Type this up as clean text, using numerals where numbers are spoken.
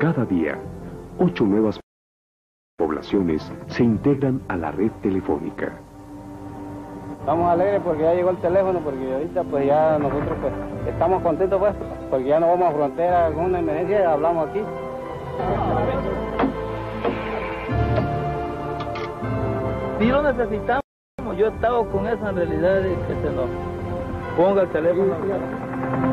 Cada día, 8 nuevas poblaciones se integran a la red telefónica. Estamos alegres porque ya llegó el teléfono, porque ahorita pues ya nosotros pues estamos contentos pues, porque ya no vamos a frontera, alguna emergencia, hablamos aquí. Si lo necesitamos, yo he estado con esa realidad de que se nos ponga el teléfono.